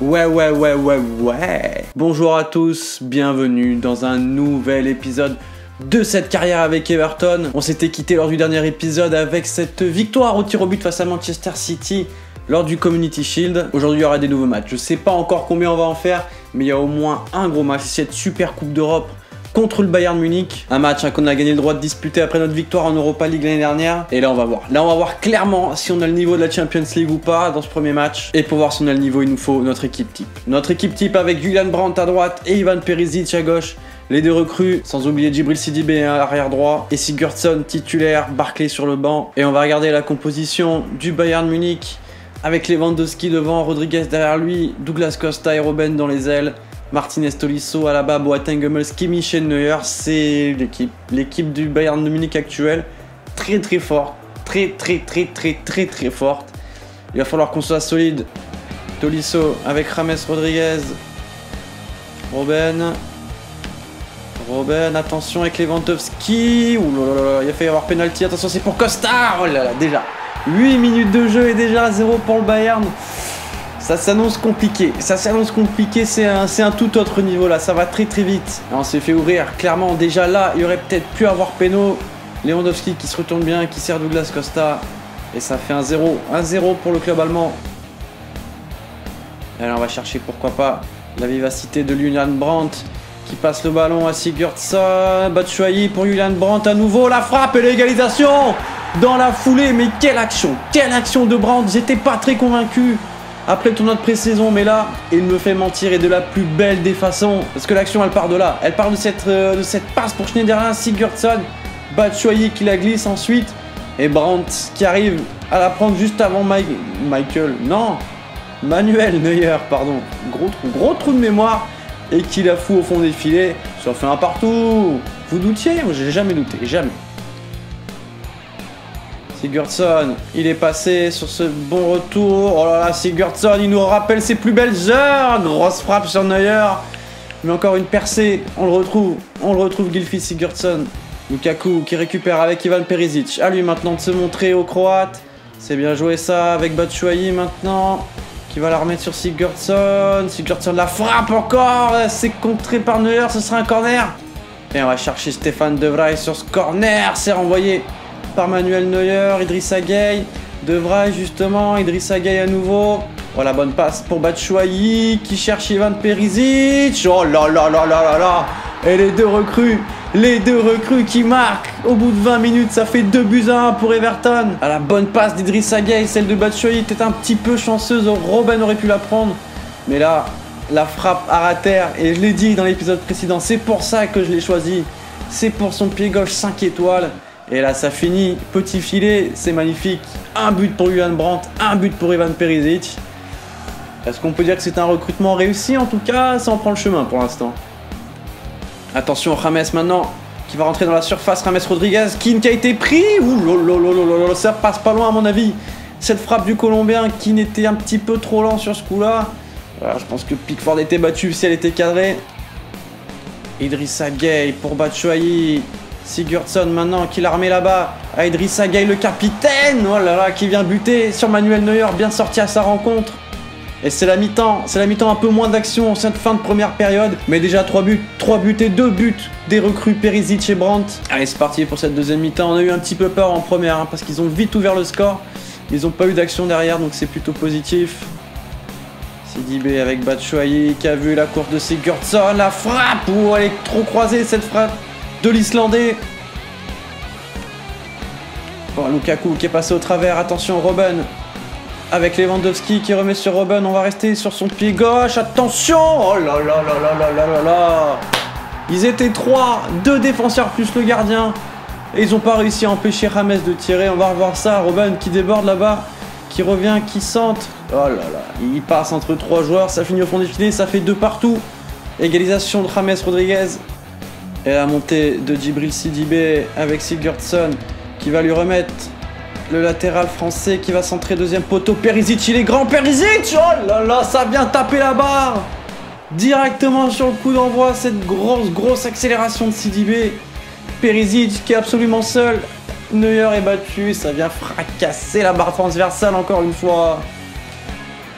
Ouais. Bonjour à tous, bienvenue dans un nouvel épisode de cette carrière avec Everton. On s'était quitté lors du dernier épisode avec cette victoire au tir au but face à Manchester City lors du Community Shield. Aujourd'hui, il y aura des nouveaux matchs. Je sais pas encore combien on va en faire, mais il y a au moins un gros match, c'est cette super Coupe d'Europe contre le Bayern Munich. Un match qu'on a gagné le droit de disputer après notre victoire en Europa League l'année dernière. Et là, on va voir. Là, on va voir clairement si on a le niveau de la Champions League ou pas dans ce premier match. Et pour voir si on a le niveau, il nous faut notre équipe type. Notre équipe type avec Julian Brandt à droite et Ivan Perisic à gauche. Les deux recrues, sans oublier Djibril Sidibé à l'arrière droit. Et Sigurdsson titulaire, Barkley sur le banc. Et on va regarder la composition du Bayern Munich avec Lewandowski devant, Rodriguez derrière lui, Douglas Costa et Robben dans les ailes. Martinez, Tolisso, Alaba, Boateng, Hummels, Kimmich et Neuer, c'est l'équipe du Bayern de Munich actuelle, très forte, très forte. Il va falloir qu'on soit solide. Tolisso avec James Rodriguez, Robben, attention avec Lewandowski, il a failli y avoir penalty, attention c'est pour Costa, oh là là, déjà 8 minutes de jeu et déjà 0 pour le Bayern. Ça s'annonce compliqué, c'est un tout autre niveau là, ça va très vite. Alors, on s'est fait ouvrir, clairement déjà là, il aurait peut-être pu avoir péno. Lewandowski qui se retourne bien, qui sert Douglas Costa. Et ça fait 1-0 pour le club allemand. Et alors on va chercher pourquoi pas la vivacité de Julian Brandt qui passe le ballon à Sigurdsson. Batshuayi pour Julian Brandt à nouveau, la frappe et l'égalisation dans la foulée. Mais quelle action de Brandt, j'étais pas très convaincu après le tournoi de pré-saison, mais là, il me fait mentir et de la plus belle des façons. Parce que l'action, elle part de là. Elle part de cette passe pour Schneiderlin, Sigurdsson, Batshuayi qui la glisse ensuite. Et Brandt qui arrive à la prendre juste avant Manuel Neuer, pardon. Gros trou de mémoire. Et qui la fout au fond des filets. Ça fait un partout. Vous doutiez? Moi, j'ai jamais douté, jamais. Sigurdsson, il est passé sur ce bon retour. Oh là là, Sigurdsson, il nous rappelle ses plus belles heures. Grosse frappe sur Neuer. Mais encore une percée. On le retrouve, Gylfi Sigurdsson. Lukaku qui récupère avec Ivan Perisic. À lui maintenant de se montrer aux Croates. C'est bien joué ça avec Batshuayi maintenant. Qui va la remettre sur Sigurdsson. Sigurdsson la frappe encore. C'est contré par Neuer, ce sera un corner. Et on va chercher Stefan De Vrij sur ce corner. C'est renvoyé par Manuel Neuer, Idrissa Gueye, De Vrij justement, Idrissa Gueye à nouveau. Voilà, bonne passe pour Batshuayi qui cherche Ivan Perisic. Oh là là. Et les deux recrues qui marquent au bout de 20 minutes, ça fait 2-1 pour Everton. À la bonne passe d'Idrissa Gueye, celle de Batshuayi était un petit peu chanceuse, Robben aurait pu la prendre. Mais là, la frappe à terre, et je l'ai dit dans l'épisode précédent, c'est pour ça que je l'ai choisi. C'est pour son pied gauche 5 étoiles. Et là, ça finit. Petit filet, c'est magnifique. Un but pour Julian Brandt, un but pour Ivan Perisic. Est-ce qu'on peut dire que c'est un recrutement réussi? En tout cas, ça en prend le chemin pour l'instant. Attention, James maintenant, qui va rentrer dans la surface. James Rodriguez, qui a été pris. Ouh, ça passe pas loin à mon avis. Cette frappe du Colombien qui n'était un petit peu trop lent sur ce coup-là. Voilà, je pense que Pickford était battu si elle était cadrée. Idrissa Gueye pour Batshuayi. Sigurdsson maintenant qui l'a remis là-bas à Idrissa Gueye le capitaine, oh là là, qui vient buter sur Manuel Neuer, bien sorti à sa rencontre. Et c'est la mi-temps, un peu moins d'action en cette fin de première période, mais déjà 3 buts et 2 buts des recrues Perisic et Brandt. Allez, c'est parti pour cette deuxième mi-temps. On a eu un petit peu peur en première parce qu'ils ont vite ouvert le score, ils n'ont pas eu d'action derrière, donc c'est plutôt positif. Sidibé avec Batshuayi qui a vu la course de Sigurdsson, la frappe, elle est trop croisée cette frappe de l'Islandais. Bon, Lukaku qui est passé au travers, attention Robben avec Lewandowski qui remet sur Robben, on va rester sur son pied gauche, attention. Oh là là. Ils étaient 3, 2 défenseurs plus le gardien et ils n'ont pas réussi à empêcher James de tirer. On va revoir ça, Robben qui déborde là-bas, qui revient, qui centre. Oh là là, il passe entre 3 joueurs, ça finit au fond des filets, ça fait 2 partout. Égalisation de James Rodriguez. Et la montée de Djibril Sidibé avec Sigurdsson qui va lui remettre le latéral français qui va centrer deuxième poteau. Perisic, il est grand, Perisic. Oh là là, ça vient taper la barre directement sur le coup d'envoi. Cette grosse accélération de Sidibé. Perisic qui est absolument seul. Neuer est battu, ça vient fracasser la barre transversale encore une fois.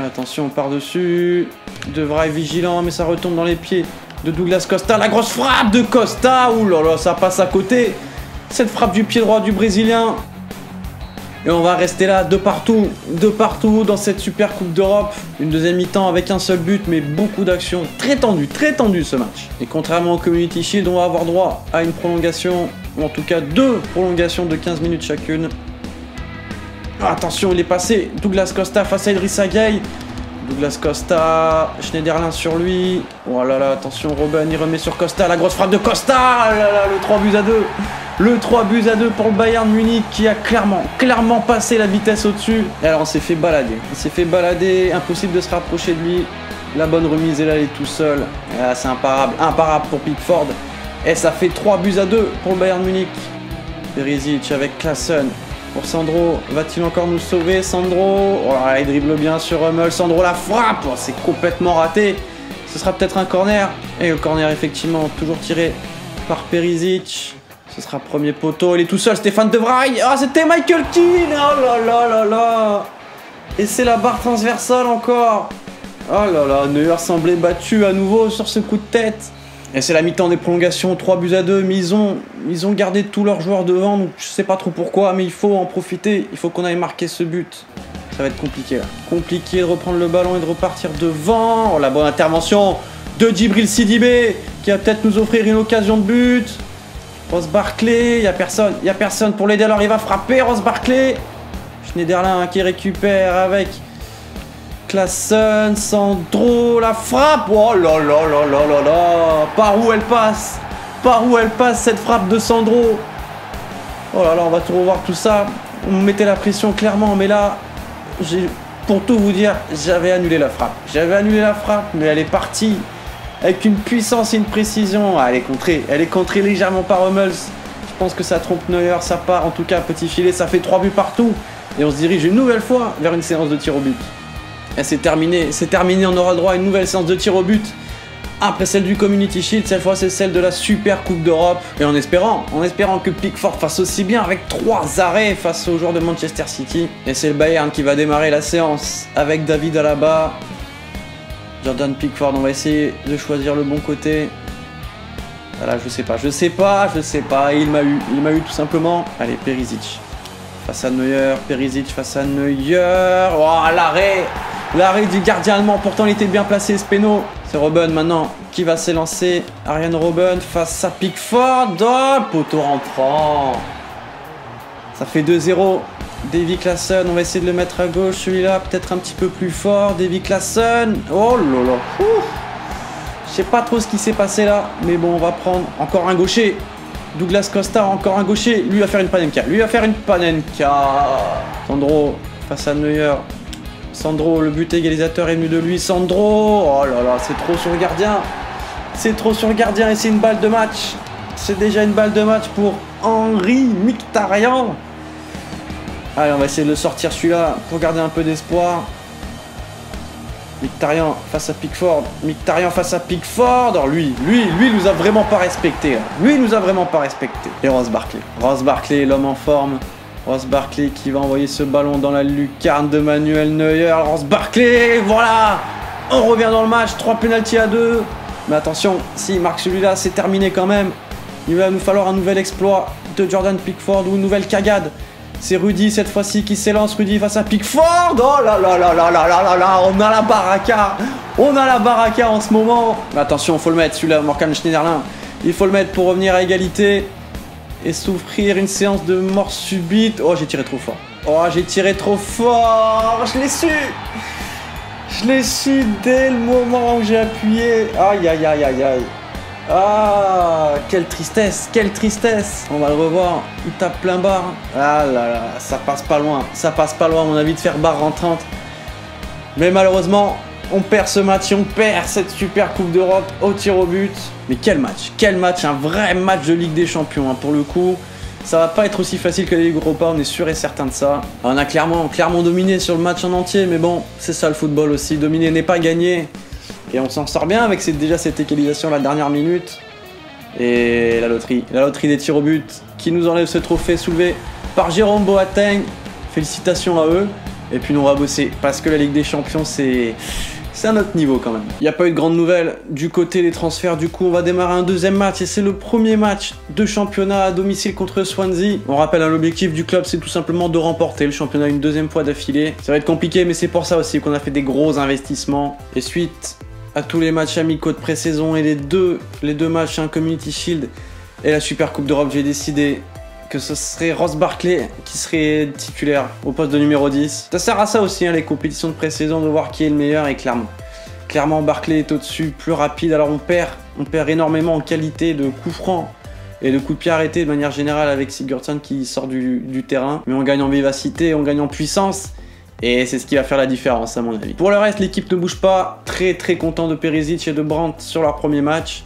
Attention, par-dessus. Devra être vigilant, mais ça retombe dans les pieds de Douglas Costa. La grosse frappe de Costa. Ouh là là, ça passe à côté. Cette frappe du pied droit du Brésilien. Et on va rester là, de partout dans cette super Coupe d'Europe. Une deuxième mi-temps avec un seul but, mais beaucoup d'actions. Très tendu ce match. Et contrairement au Community Shield, on va avoir droit à une prolongation, ou en tout cas 2 prolongations de 15 minutes chacune. Attention, il est passé. Douglas Costa face à Idrissa Gueye. Douglas Costa, Schneiderlin sur lui. Oh là là, attention, Robben, il remet sur Costa. La grosse frappe de Costa. Oh là là, le 3-2. Le 3-2 pour le Bayern Munich qui a clairement passé la vitesse au-dessus. Et alors on s'est fait balader. Impossible de se rapprocher de lui. La bonne remise, et là il est tout seul. Ah, c'est imparable pour Pickford. Et ça fait 3-2 pour le Bayern Munich. Perisic avec Klaassen. Pour Sandro, va-t-il encore nous sauver? Sandro, oh là, il dribble bien sur Hummel. Sandro, la frappe, oh, c'est complètement raté. Ce sera peut-être un corner. Et le corner, effectivement, toujours tiré par Perisic. Ce sera premier poteau. Il est tout seul, Stéphane De Vrij. Ah, c'était Michael Keane. Oh là là là là. Et c'est la barre transversale encore. Oh là là, Neuer semblait battu à nouveau sur ce coup de tête. Et c'est la mi-temps des prolongations, 3-2, mais ils ont gardé tous leurs joueurs devant, donc je sais pas trop pourquoi, mais il faut en profiter, il faut qu'on aille marquer ce but. Ça va être compliqué là. Compliqué de reprendre le ballon et de repartir devant. Oh, la bonne intervention de Djibril Sidibé, qui va peut-être nous offrir une occasion de but. Ross Barkley, il y a personne pour l'aider, alors il va frapper, Ross Barkley. Schneiderlin qui récupère avec Klaassen, Sandro, la frappe. Oh là là là là là là. Par où elle passe cette frappe de Sandro. Oh là là, on va tout revoir tout ça. On mettait la pression clairement, mais là, pour tout vous dire, j'avais annulé la frappe. Mais elle est partie avec une puissance et une précision. Ah, elle est contrée légèrement par Hummels. Je pense que ça trompe Neuer, ça part en tout cas petit filet, ça fait 3 buts partout. Et on se dirige une nouvelle fois vers une séance de tir au but. Et c'est terminé, on aura le droit à une nouvelle séance de tir au but. Après celle du Community Shield, cette fois c'est celle de la Super Coupe d'Europe. Et en espérant que Pickford fasse aussi bien avec 3 arrêts face aux joueurs de Manchester City. Et c'est le Bayern qui va démarrer la séance avec David Alaba. Jordan Pickford, on va essayer de choisir le bon côté. Voilà, je sais pas, il m'a eu tout simplement. Allez, Perisic face à Neuer, Oh, l'arrêt du gardien allemand, pourtant il était bien placé, ce péno. C'est Robben maintenant qui va s'élancer. Arjen Robben face à Pickford. Oh, poteau rentrant. Ça fait 2-0. Davy Klaassen, on va essayer de le mettre à gauche, celui-là peut-être un petit peu plus fort. Davy Klaassen. Oh là là. Je sais pas trop ce qui s'est passé là, mais bon, on va prendre encore un gaucher. Douglas Costa, encore un gaucher. Lui va faire une panenka. Sandro face à Neuer. Sandro, le but égalisateur est venu de lui. Sandro, oh là là, c'est trop sur le gardien. Et c'est une balle de match. C'est déjà une balle de match pour Henri Mkhitaryan. Allez, on va essayer de le sortir celui-là pour garder un peu d'espoir. Mkhitaryan face à Pickford. Alors lui nous a vraiment pas respecté. Et Ross Barkley, l'homme en forme. Ross Barkley qui va envoyer ce ballon dans la lucarne de Manuel Neuer. Ross Barkley, voilà. On revient dans le match, 3 pénaltys à 2. Mais attention, s'il marque celui-là, c'est terminé quand même. Il va nous falloir un nouvel exploit de Jordan Pickford ou une nouvelle cagade. C'est Rudy cette fois-ci qui s'élance, Rudy face à Pickford. Oh là là là là là là là là, on a la baraka en ce moment. Mais attention, faut le mettre celui-là, Morgan Schneiderlin. Il faut le mettre pour revenir à égalité et s'offrir une séance de mort subite. Oh, j'ai tiré trop fort. Je l'ai su dès le moment où j'ai appuyé. Aïe aïe aïe aïe aïe. Ah, quelle tristesse. On va le revoir. Il tape plein bar. Ah là là, ça passe pas loin, à mon avis, de faire barre rentrante. Mais malheureusement, on perd ce match et on perd cette super Coupe d'Europe au tir au but. Mais quel match, un vrai match de Ligue des Champions, hein, pour le coup. Ça va pas être aussi facile que la Ligue Europa, on est sûr et certain de ça. On a clairement dominé sur le match en entier, mais bon, c'est ça le football aussi. Dominer n'est pas gagner. Et on s'en sort bien avec déjà cette égalisation à la dernière minute. Et la loterie des tirs au but qui nous enlève ce trophée soulevé par Jérôme Boateng. Félicitations à eux. Et puis nous on va bosser parce que la Ligue des Champions c'est un autre niveau quand même. Il n'y a pas eu de grandes nouvelles du côté des transferts, du coup on va démarrer un deuxième match et c'est le premier match de championnat à domicile contre Swansea. On rappelle, l'objectif du club c'est tout simplement de remporter le championnat une deuxième fois d'affilée. Ça va être compliqué mais c'est pour ça aussi qu'on a fait des gros investissements. Et suite à tous les matchs amicaux de pré-saison et les deux matchs, Community Shield et la Super Coupe d'Europe, j'ai décidé que ce serait Ross Barkley qui serait titulaire au poste de numéro 10. Ça sert à ça aussi, les compétitions de pré-saison, de voir qui est le meilleur, et clairement Barkley est au-dessus, plus rapide. Alors on perd énormément en qualité de coups francs et de coups de pied arrêtés de manière générale avec Sigurdsson qui sort du terrain. Mais on gagne en vivacité, on gagne en puissance. Et c'est ce qui va faire la différence à mon avis. Pour le reste, l'équipe ne bouge pas. Très content de Perisic et de Brandt sur leur premier match.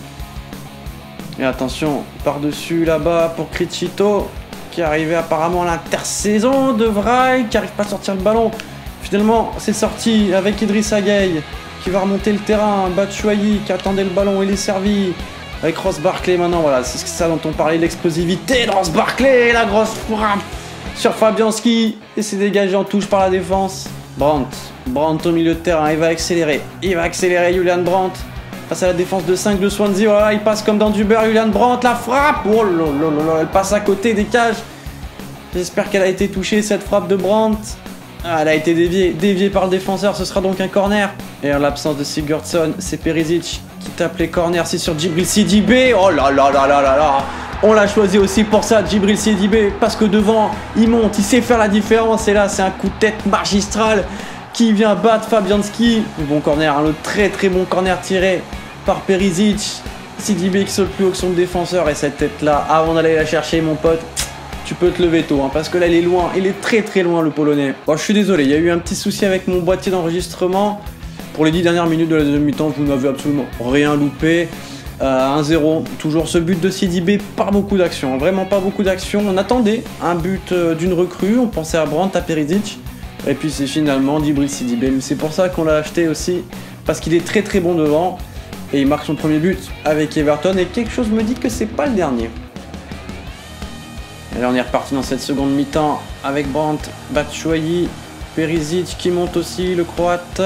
Et attention, par-dessus là-bas pour Critchito, qui est arrivé apparemment à l'intersaison de Vrij, qui n'arrive pas à sortir le ballon. Finalement, c'est sorti avec Idrissa Gueye, qui va remonter le terrain. Batshuayi, qui attendait le ballon, il est servi. Avec Ross Barkley maintenant, voilà, c'est ça dont on parlait, l'explosivité de Ross Barkley, la grosse frappe sur Fabianski, et c'est dégagé en touche par la défense. Brandt au milieu de terrain, il va accélérer Julian Brandt. Face à la défense de 5 de Swansea, oh là là, il passe comme dans du beurre, Julian Brandt, la frappe, oh là là, elle passe à côté des cages. J'espère qu'elle a été touchée, cette frappe de Brandt. Ah, elle a été déviée par le défenseur, ce sera donc un corner. Et en l'absence de Sigurdsson, c'est Perisic qui tape les corners, c'est sur Djibril Sidibé, oh là là là là là là. On l'a choisi aussi pour ça, Djibril Sidibé, parce que devant, il monte, il sait faire la différence, et là, c'est un coup de tête magistral qui vient battre Fabianski. Bon corner, le très bon corner tiré par Perisic. Sidibé qui saute plus haut que son défenseur, et cette tête là, avant d'aller la chercher mon pote, tu peux te lever tôt, parce que là il est loin, il est très loin le Polonais. Bon, je suis désolé, il y a eu un petit souci avec mon boîtier d'enregistrement. Pour les 10 dernières minutes de la deuxième mi-temps, vous n'avez absolument rien loupé. 1-0, toujours ce but de Sidibé, pas beaucoup d'action, vraiment pas beaucoup d'action. On attendait un but d'une recrue, on pensait à Brandt, à Perisic. Et puis c'est finalement Djibril Sidibé, mais c'est pour ça qu'on l'a acheté aussi, parce qu'il est très bon devant, et il marque son premier but avec Everton, et quelque chose me dit que c'est pas le dernier. Et là on est reparti dans cette seconde mi-temps, avec Brandt, Batshuayi, Perisic qui monte aussi, le croate.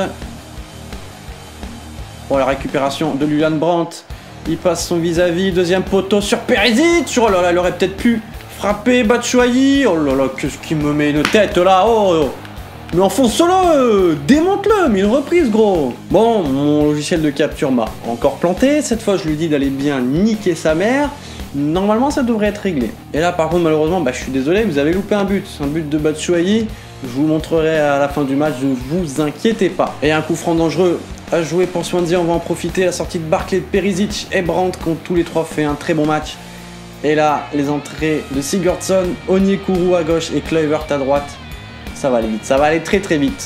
Bon, la récupération de Julian Brandt, il passe son vis-à-vis, deuxième poteau sur Perisic, oh là là, il aurait peut-être pu frapper Batshuayi, oh là là, qu'est-ce qui me met une tête là, oh. Mais enfonce-le, démonte-le, mais une reprise gros. Bon, mon logiciel de capture m'a encore planté. Cette fois, je lui dis d'aller bien niquer sa mère. Normalement, ça devrait être réglé. Et là, par contre, malheureusement, je suis désolé, vous avez loupé un but de Batshuayi. Je vous montrerai à la fin du match, ne vous inquiétez pas. Et un coup franc dangereux à jouer pour Swansea, on va en profiter. La sortie de Barkley, de Perisic et Brandt qui ont tous les trois fait un très bon match. Et là, les entrées de Sigurdsson, Onyekuru à gauche et Kluivert à droite. Ça va aller vite, ça va aller très vite.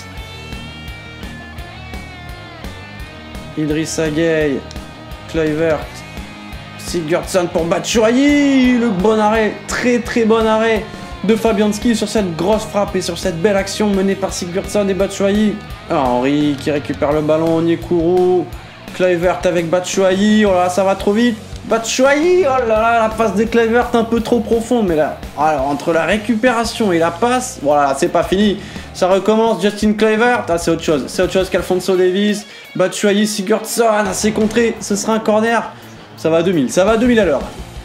Idrissa Gueye, Kluivert, Sigurdsson pour Batshuayi, le bon arrêt, très bon arrêt de Fabianski sur cette grosse frappe et sur cette belle action menée par Sigurdsson et Batshuayi. Henry qui récupère le ballon, Onyekuru, Kluivert avec Batshuayi, oh là ça va trop vite. Batshuayi, oh là là, la passe de Kluivert un peu trop profonde, mais là, alors, entre la récupération et la passe, voilà, c'est pas fini, ça recommence. Justin Kluivert, c'est autre chose qu'Alphonso Davies. Batshuayi, Sigurdsson, c'est contré, ce sera un corner, ça va à 2000 à l'heure.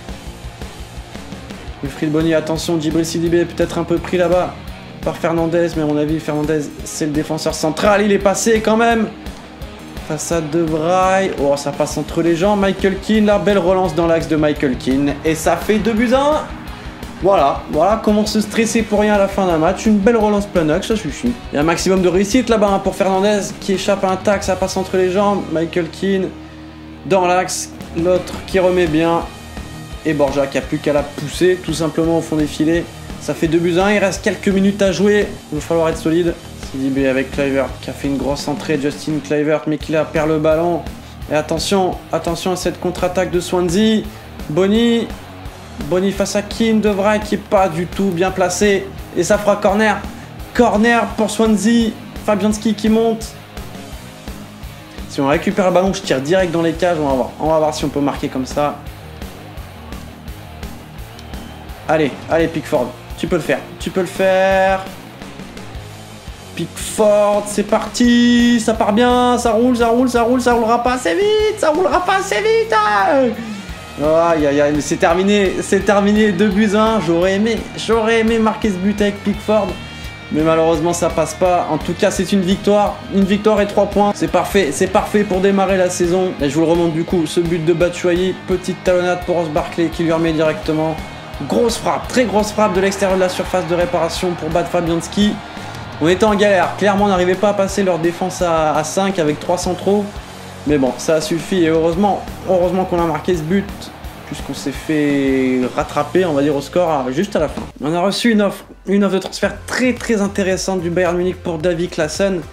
Wilfried Bony, attention, Djibril Sidibé peut-être un peu pris là-bas par Fernandez, mais à mon avis, Fernandez, c'est le défenseur central, il est passé quand même. Façade de Vrij, oh ça passe entre les jambes, Michael Keane, la belle relance dans l'axe de Michael Keane, et ça fait 2-1. Voilà comment se stresser pour rien à la fin d'un match, une belle relance plein axe, ça suffit. Il y a un maximum de réussite là-bas pour Fernandez, qui échappe à un tac, ça passe entre les jambes, Michael Keane dans l'axe, l'autre qui remet bien, et Borja qui a plus qu'à la pousser, tout simplement au fond des filets. Ça fait 2-1, il reste quelques minutes à jouer, il va falloir être solide. Sidibé avec Kluivert qui a fait une grosse entrée, Justin Kluivert, mais qui là perd le ballon. Et attention à cette contre-attaque de Swansea. Bony face à Keane, de Vrij qui est pas du tout bien placé. Et ça fera corner. Corner pour Swansea. Fabianski qui monte. Si on récupère le ballon, je tire direct dans les cages, on va voir si on peut marquer comme ça. Allez Pickford, tu peux le faire. Pickford, c'est parti, ça part bien, ça roule, ça roulera pas assez vite, Aïe aïe aïe, mais c'est terminé, 2 buts à 1, j'aurais aimé marquer ce but avec Pickford, mais malheureusement ça passe pas. En tout cas c'est une victoire et 3 points, c'est parfait pour démarrer la saison. Et je vous le remonte du coup, ce but de Batshuayi, petite talonnade pour Ross Barkley qui lui remet directement. Grosse frappe, très grosse frappe de l'extérieur de la surface de réparation pour battre Fabianski. On était en galère, clairement on n'arrivait pas à passer leur défense à 5 avec 3 centraux. Mais bon, ça a suffi et heureusement qu'on a marqué ce but, puisqu'on s'est fait rattraper, on va dire, au score juste à la fin. On a reçu une offre de transfert très intéressante du Bayern Munich pour Davy Klaassen.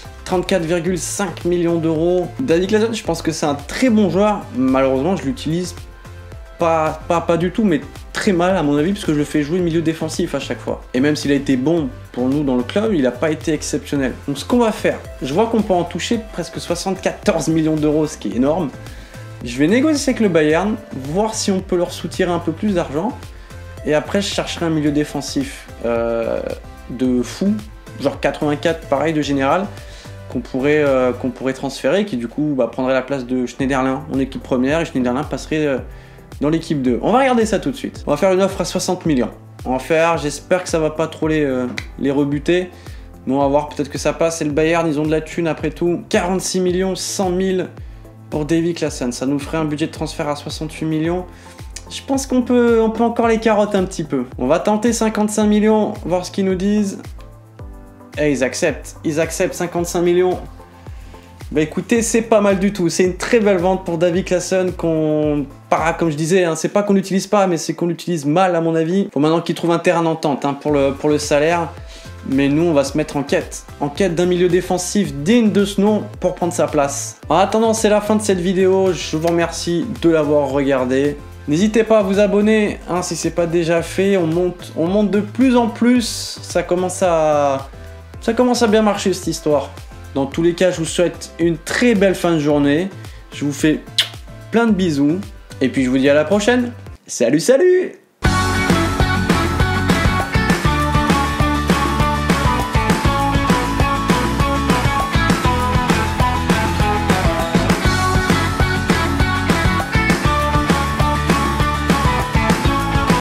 34,5 millions d'euros. Davy Klaassen, je pense que c'est un très bon joueur. Malheureusement, je l'utilise pas du tout, mais très mal à mon avis, puisque je le fais jouer milieu défensif à chaque fois. Et même s'il a été bon pour nous dans le club, il n'a pas été exceptionnel. Donc ce qu'on va faire, je vois qu'on peut en toucher presque 74 millions d'euros, ce qui est énorme. Je vais négocier avec le Bayern, voir si on peut leur soutirer un peu plus d'argent. Et après, je chercherai un milieu défensif de fou, genre 84, pareil, de général, qu'on pourrait transférer, qui du coup prendrait la place de Schneiderlin en équipe première, et Schneiderlin passerait dans l'équipe 2. On va regarder ça tout de suite. On va faire une offre à 60 millions. On va faire, j'espère que ça va pas trop les rebuter. Mais on va voir, peut-être que ça passe. C'est le Bayern, ils ont de la thune après tout. 46 millions, 100 000 pour Davy Klaassen. Ça nous ferait un budget de transfert à 68 millions. Je pense qu'on peut encore les carottes un petit peu. On va tenter 55 millions, voir ce qu'ils nous disent. Et ils acceptent 55 millions. Bah écoutez, c'est pas mal du tout. C'est une très belle vente pour Davy Klaassen comme je disais, hein, c'est pas qu'on l'utilise pas, mais c'est qu'on l'utilise mal à mon avis. Faut maintenant qu'il trouve un terrain d'entente pour le salaire. Mais nous, on va se mettre en quête d'un milieu défensif digne de ce nom pour prendre sa place. En attendant, c'est la fin de cette vidéo. Je vous remercie de l'avoir regardée. N'hésitez pas à vous abonner si c'est pas déjà fait. On monte de plus en plus. Ça commence à bien marcher cette histoire. Dans tous les cas, je vous souhaite une très belle fin de journée. Je vous fais plein de bisous. Et puis je vous dis à la prochaine. Salut, salut!